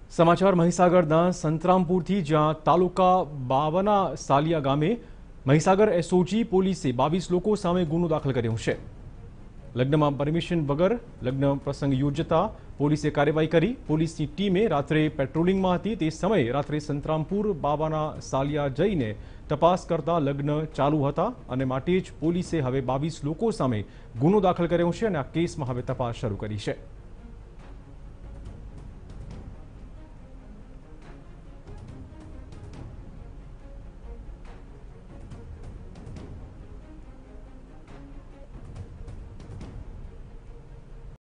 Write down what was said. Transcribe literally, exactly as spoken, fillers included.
સમાચાર મહીસાગરના સંતરામપુરથી, જ્યાં તાલુકા બાવના સાલિયા ગામે મહીસાગર એસઓજી પોલીસે બાવીસ લોકો સામે ગુનો દાખલ કર્યો છે। લગ્નમાં પરમિશન વગર લગ્ન પ્રસંગ યોજતા પોલીસે કાર્યવાહી કરી। પોલીસની ટીમે રાત્રે પેટ્રોલિંગમાં હતી તે સમયે રાત્રે સંતરામપુર બાવના સાલિયા જઈને તપાસ કરતા લગ્ન ચાલુ હતા અને માટે જ પોલીસે હવે બાવીસ લોકો સામે ગુનો દાખલ કર્યો છે અને આ કેસમાં હવે તપાસ શરૂ કરી છે।